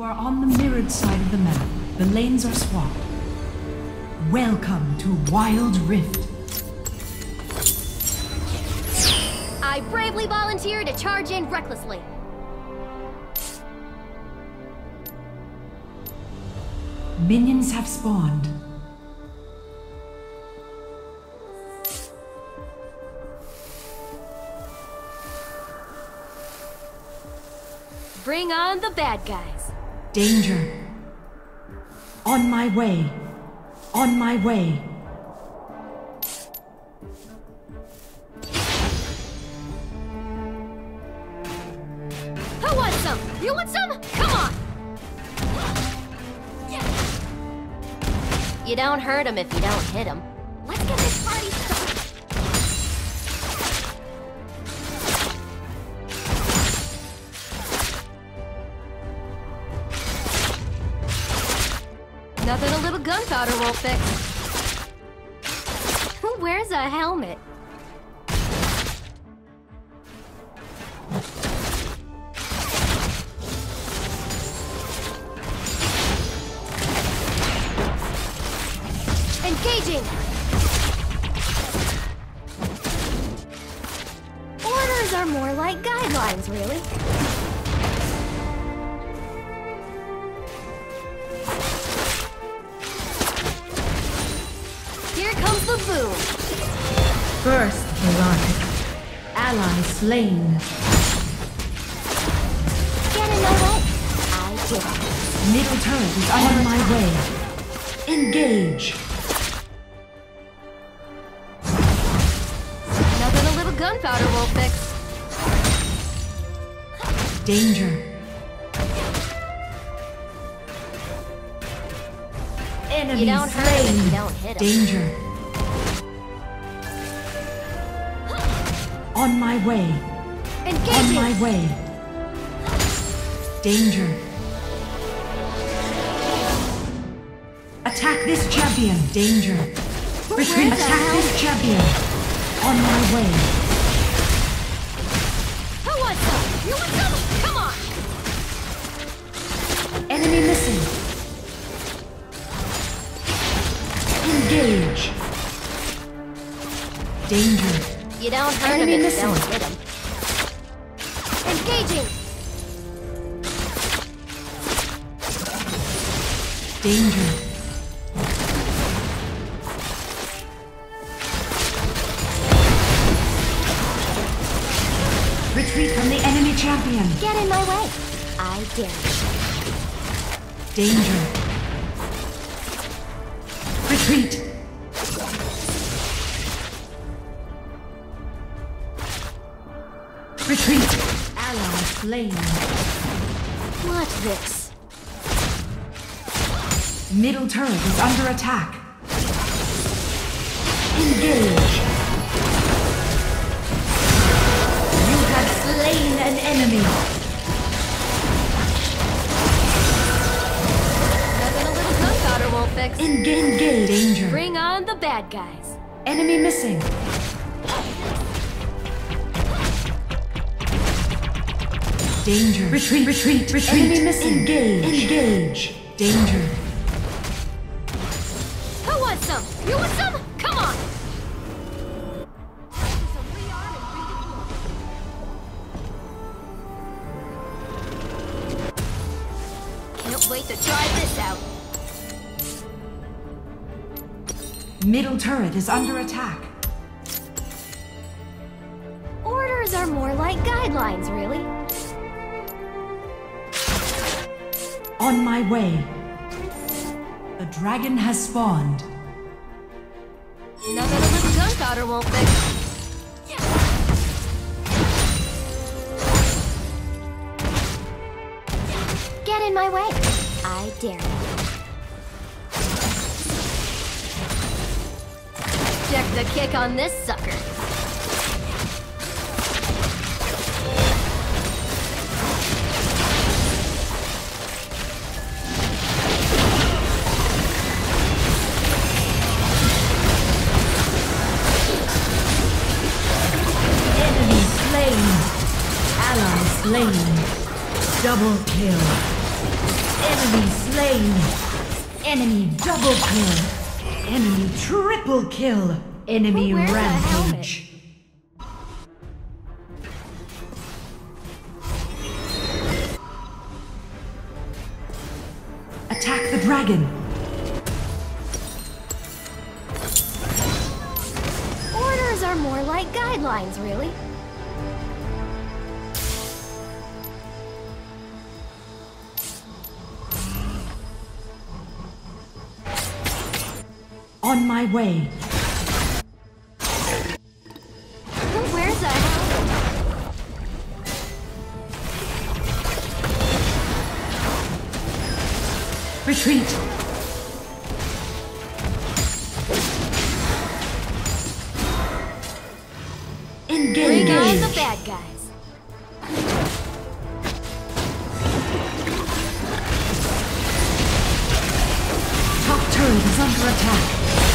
are on the mirrored side of the map. The lanes are swapped. Welcome to Wild Rift. I bravely volunteer to charge in recklessly. Minions have spawned. Bring on the bad guys. Danger. On my way. On my way. Who wants some? You want some? Come on! You don't hurt him if you don't hit him. Let's get this party started. Nothing a little gunpowder won't fix. Who wears a helmet? Engaging! Orders are more like guidelines, really. Here comes the boom. First blood. Ally slain. Get in my way. I did it. Middle turret is on my way. Engage. Nothing a little gunpowder won't fix. Danger. Enemy You don't hurt him if you slain. don't hit him. Danger. On my way. On Engaging! my way. Danger. Attack this champion. Danger. Retreat. Where's the Attack hell? this champion. On my way. Who wants some? You want some? Come on! Enemy missing. Engage. Danger. You don't hurt him Enemy if you missing. don't hit him. Engaging! Danger. Retreat from the enemy champion. Get in my way. I dare you. Danger. Retreat. Retreat. Ally slain. Watch this. Middle turret is under attack. Engage. You have slain an enemy. Nothing a little gunpowder won't fix. Engage. Danger. Bring on the bad guys. Enemy missing. Danger. Retreat, retreat, retreat. Enemy missing. Engage. Engage. Danger. Who wants some? You want some? Come on! Can't wait to try this out. Middle turret is under attack. Orders are more like guidelines, really. On my way. The dragon has spawned. Nothing a little gunpowder won't fix. Get in my way. I dare you. Check the kick on this sucker. Enemy slain. Ally slain. Double kill. Enemy slain. Enemy double kill. Enemy triple kill. Enemy Who wears a rampage. Attack the dragon. Orders are more like guidelines, really. On my way. Who wears a helmet? Retreat. Engage. Bring on the bad guys. Top turret is under attack.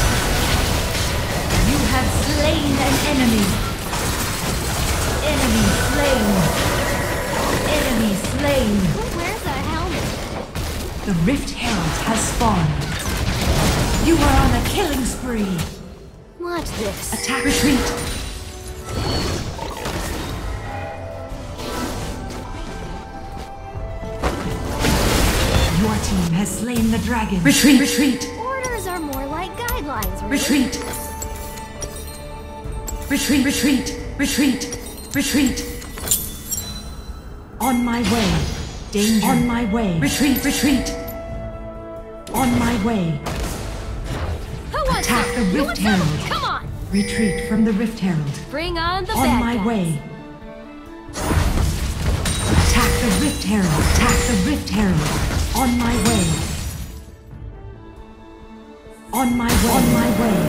You have slain an enemy. Enemy slain. Enemy slain. Who wears a helmet? The Rift Herald has spawned. You are on a killing spree. Watch this. Attack. Retreat. Your team has slain the dragon. Retreat. Retreat. Orders are more like guidelines, really. Retreat. Retreat. Retreat. Retreat. Retreat. On my way. Danger. On my way. Retreat. Retreat. On my way. Who wants Attack some? the You Rift want some? Herald. Come on. Retreat from the Rift Herald. Bring on the On bad my guys. way. Attack the Rift Herald. Attack the Rift Herald. On my way. On my way. On my way.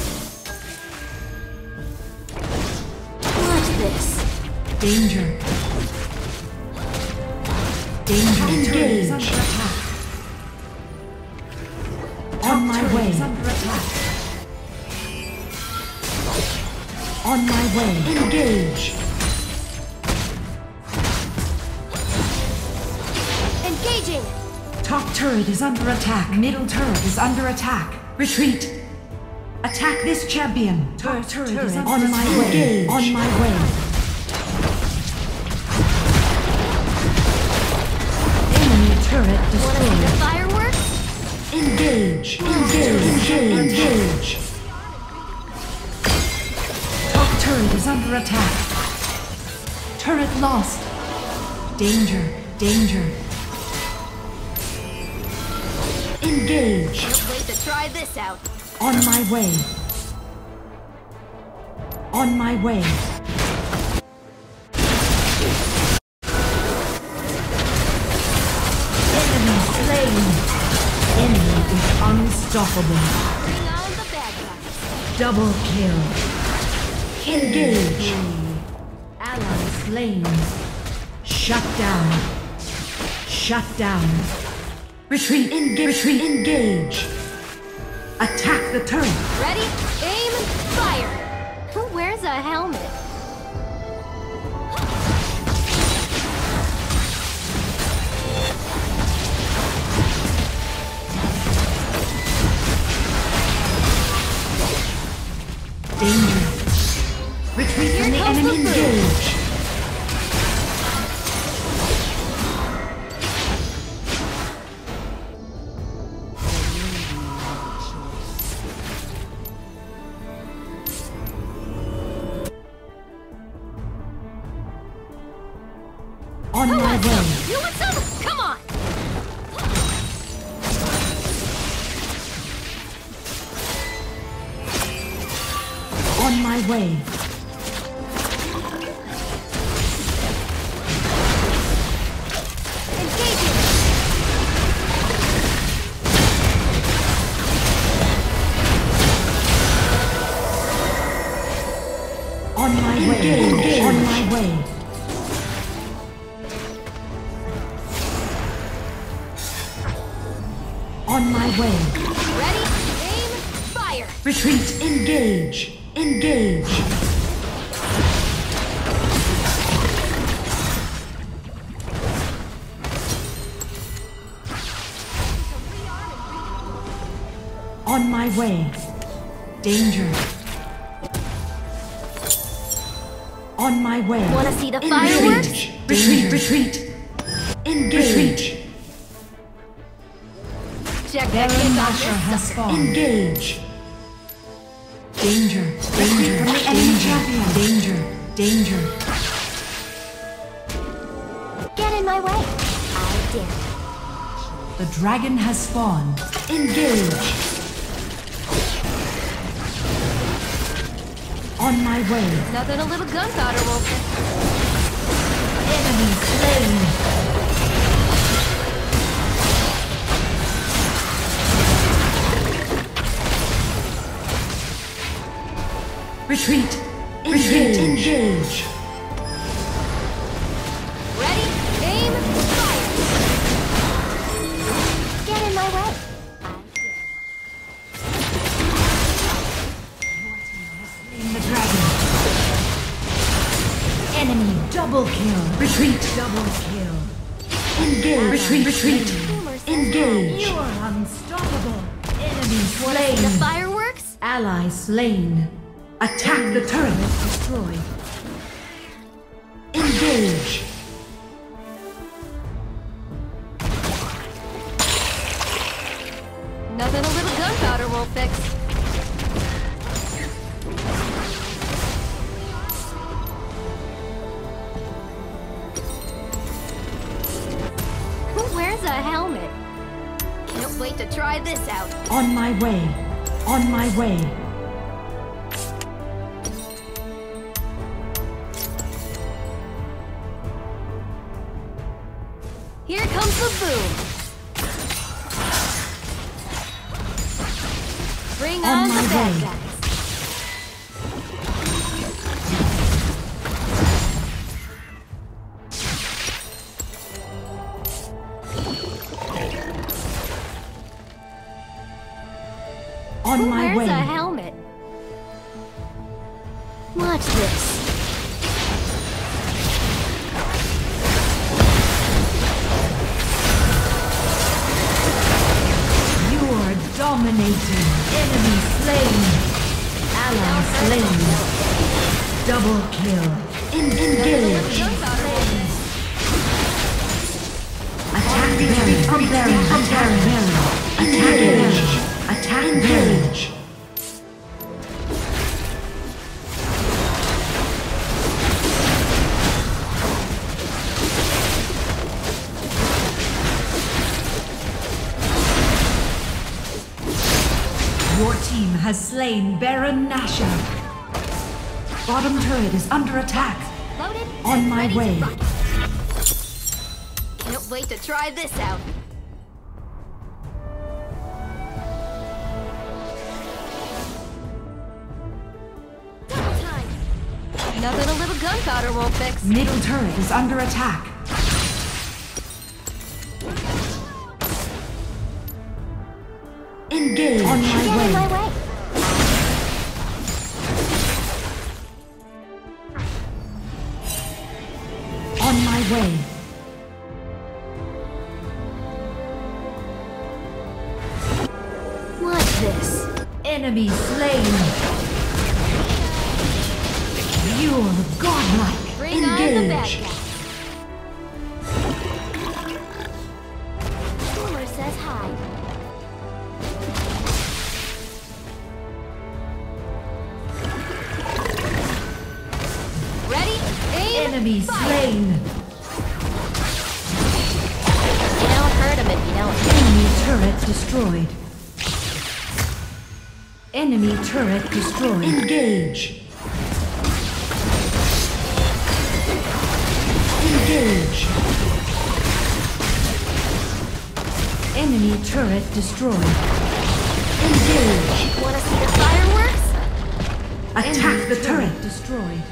Watch this. Danger. Danger. Engage. Under attack. On my way. Under attack. On my way. Engage. Engaging. Top turret is under attack. Middle turret is under attack. Retreat. Attack this champion. Top turret is on my way. On my way. Enemy turret Wanna see the destroyed. fireworks? Engage. Engage. Engage. Top turret is under attack. Turret lost. Danger. Danger. Engage. Can't wait to try this out. On my way. On my way. Enemy slain. Enemy is unstoppable. Bring on the bad guys. Double kill. Engage. Ally slain. Shut down. Shut down. Retreat. Engage. Retreat. Engage. Attack the turret. Ready? Aim, fire. Who wears a helmet? Danger. Retreat from the Here comes enemy. the food. Engage. On Who my wants way. some? You want some? Come on. On my way. Engaging. On my way. Engage. On my way. On my way. Ready? Aim, fire. Retreat. Engage. Engage. my way. Danger. On my way. Wanna see the fireworks? Retreat, retreat. Engage. Check that Baron kick Nashor off has this spawned. Engage. Danger, danger, from the enemy champion. Danger, danger. Get in my way. I dare. The dragon has spawned. Engage. On my way. Nothing a little gunpowder won't fix. Enemy slain. Retreat. Retreat. Engage. Ready? Aim. Fire. Get in my way. In the dragon. Enemy double kill. Retreat. Double kill. Engage. Retreat. Retreat. Engage. You are unstoppable. Enemy slain. The fireworks? Ally slain. Attack the turret. Destroyed. Engage. Nothing a little gunpowder won't fix. Who wears a helmet? Can't wait to try this out. On my way. On my way. Here comes the boom. Bring on the bad guys. On my Who wears way. a helmet? Watch this. Dominating. Enemy slain. Ally slain. Double kill. Engage. Attack Baron. Attack Baron. Attack Baron. Attack Baron. Your team has slain Baron Nashor. Bottom turret is under attack. Loaded. On my Ready to way. rock. Can't wait to try this out. Double time. Nothing a little gunpowder won't fix. Middle turret is under attack. Engage. On my Get in way. my way. On my way. Watch this. Enemy slain. You're godlike. Bring on the bad Engage. guys. Boomer says hi. Ready? Aim. Enemy fire. slain. You don't hurt him if you don't. Enemy turret destroyed. Enemy turret destroyed. Engage. Engage. Enemy turret destroyed. Engage. Wanna see the fireworks? Attack the turret destroyed.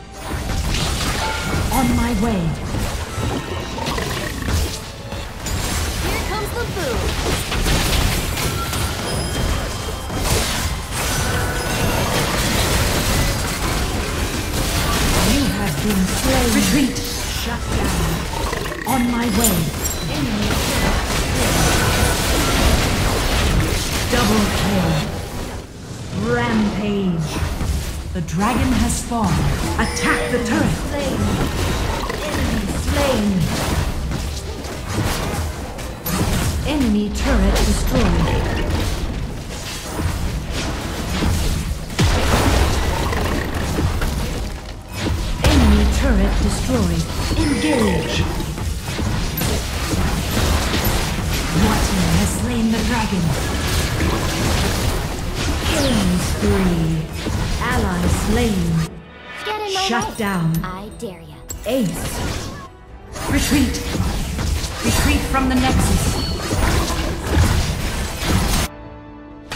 On my way. Here comes the boom. You have been slain. Retreat. Shut down. On my way. Enemy turret destroyed. Double kill. Rampage. The dragon has spawned. Attack the turret. Slain. Enemy turret destroyed. Enemy turret destroyed. Engage. Watson has slain the dragon. Killing spree. Ally slain. Get in my Shut way. down. I dare ya. Ace. Retreat. Retreat from the Nexus.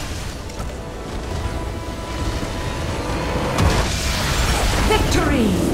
Victory!